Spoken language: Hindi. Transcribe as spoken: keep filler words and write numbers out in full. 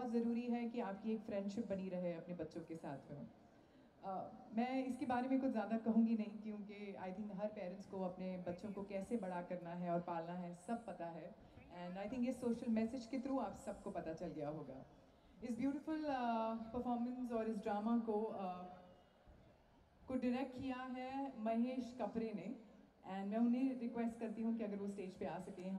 बहुत ज़रूरी है कि आपकी एक फ्रेंडशिप बनी रहे अपने बच्चों के साथ में। uh, मैं इसके बारे में कुछ ज़्यादा कहूँगी नहीं, क्योंकि आई थिंक हर पेरेंट्स को अपने बच्चों को कैसे बड़ा करना है और पालना है सब पता है। एंड आई थिंक इस सोशल मैसेज के थ्रू आप सबको पता चल गया होगा। इस ब्यूटीफुल परफॉर्मेंस uh, और इस ड्रामा को uh, को डायरेक्ट किया है महेश कपरे ने, एंड मैं उन्हें रिक्वेस्ट करती हूँ कि अगर वो स्टेज पे आ सकें।